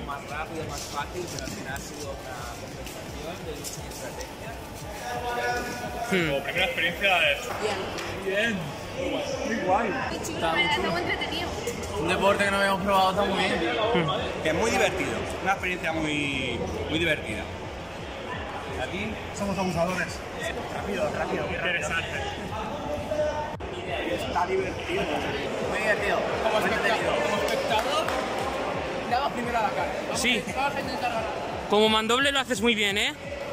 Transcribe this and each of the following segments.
más rápido, más fácil, pero al final ha sido una compensación de lucha y estrategia. Como primera experiencia es... Bien. Muy guay. Muy chulo, la verdad, está muy entretenido. Un deporte que no habíamos probado tan muy bien. Que es muy divertido, una experiencia muy divertida. Aquí somos abusadores. Rápido. Interesante. Está divertido. Muy divertido. Como espectador, daba primero a la cara. Sí. Como mandoble lo haces muy bien, ¿eh?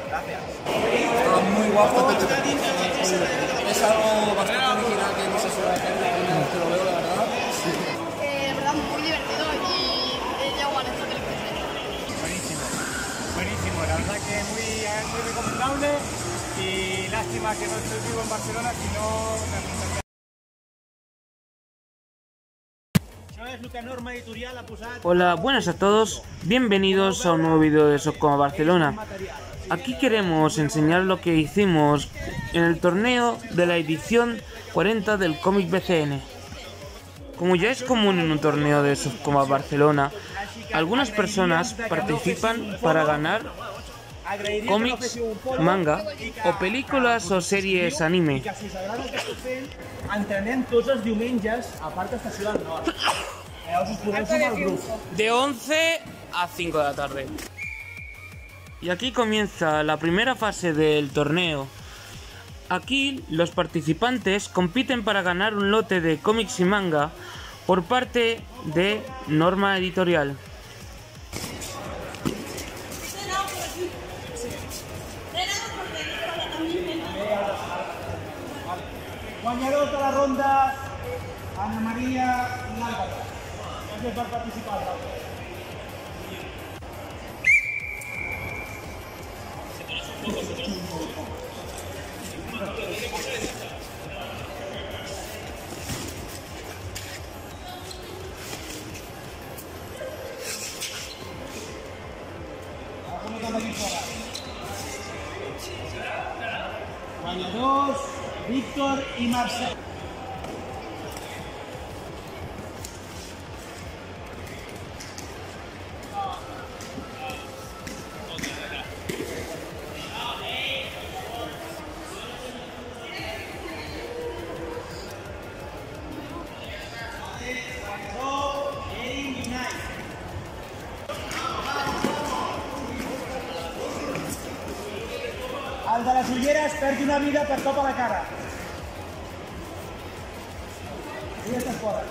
Muy guapo. Es algo bastante original que no se suele hacer. Primera vez que lo veo, la verdad. De verdad, muy divertido y ya igual, esto que le Buenísimo, la verdad que muy recomendable y lástima que no estoy vivo en Barcelona, si no me apuntaría. Això és el que Norma Editorial ha posat. Hola, buenas a todos, bienvenidos a un nuevo vídeo de Socoma Barcelona. Aquí queremos enseñar lo que hicimos en el torneo de la edición 40 del cómic BCN. Como ya es común en un torneo de Socoma Barcelona, algunas personas participan para ganar cómics, manga o películas o series anime. Que si us agrada el que estic fent, entrenem tots els diumenges a Parc Estació del Nord. Llavors us podeu sumar al grup. De 11 a 5 de la tarde. Y aquí comienza la primera fase del torneo. Aquí los participantes compiten para ganar un lote de cómics y manga por parte de Norma Editorial. Guanyadors de la ronda, Ana Maria i l'Àlvaro. Gràcies per participar. Guanyadors, Víctor i Marcel. El de les ulleres perd una vida per cop a la cara. I ja estàs fora.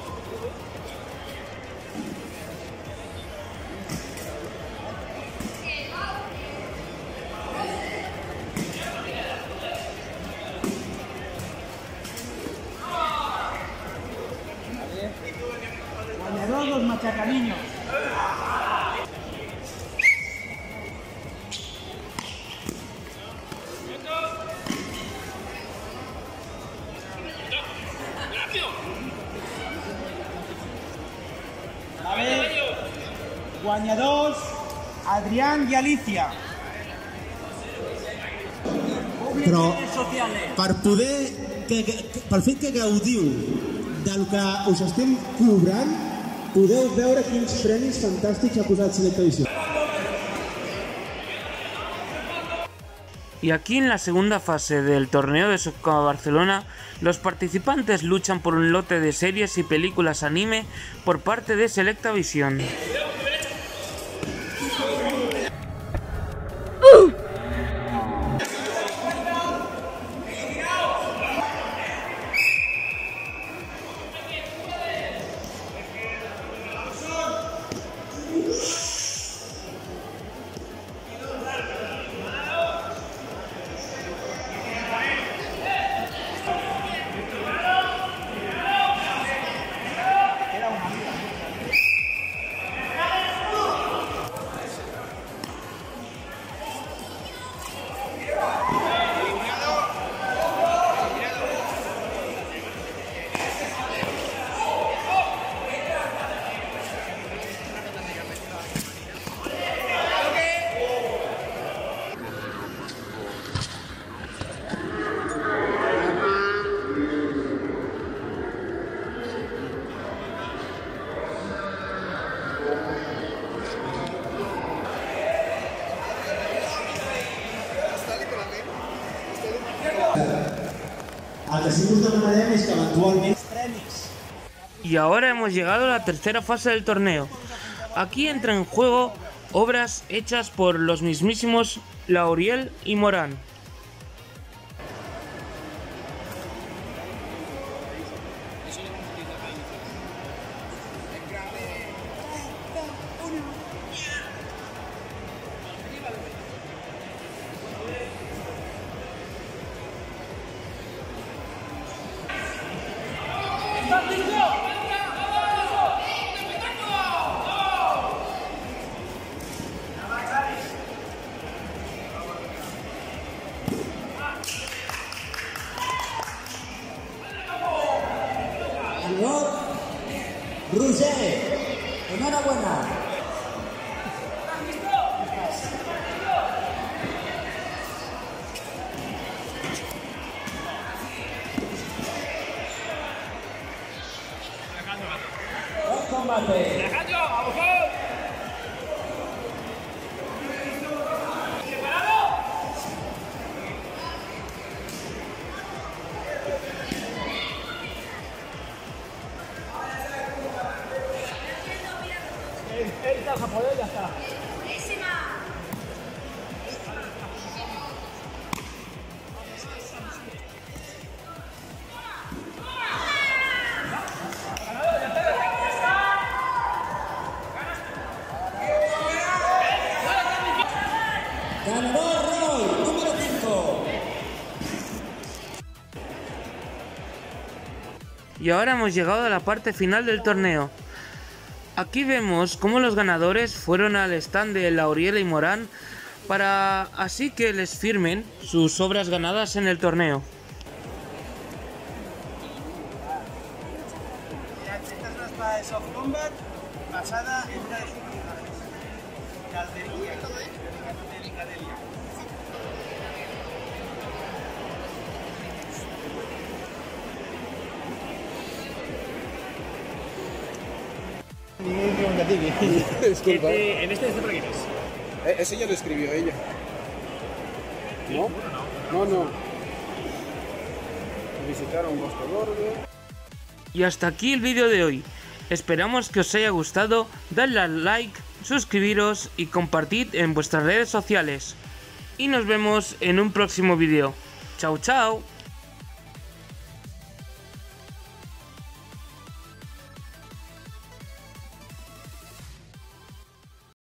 Guanyador los machacaniños. Guanyadors, Adrián i Alicia. Però pel fet que gaudiu del que us estem cobrant, podeu veure quins premis fantàstics ha posat Selecta Edició. Y aquí en la segunda fase del torneo de Socoma Barcelona, los participantes luchan por un lote de series y películas anime por parte de Selecta Visión. que sí que us demanarem és que eventualment... Y ahora hemos llegado a la tercera fase del torneo. Aquí entran en juego obras hechas por los mismísimos Lauriel y Morán. Roger, enhorabuena. Buen combate. Ya está. Ganador Roy, número 5. Y ahora hemos llegado a la parte final del torneo. Aquí vemos cómo los ganadores fueron al stand de Lauriel y Morán para así que les firmen sus obras ganadas en el torneo. Esta es una espada de soft combat basada en una de sus personajes. Caldería de Cadelia. Disculpa. En este para quién es. Ese ya lo escribió ella. ¿No? No. Visitar a un bosque verde. Y hasta aquí el vídeo de hoy. Esperamos que os haya gustado, dadle al like, suscribiros y compartid en vuestras redes sociales. Y nos vemos en un próximo vídeo. Chao, chao.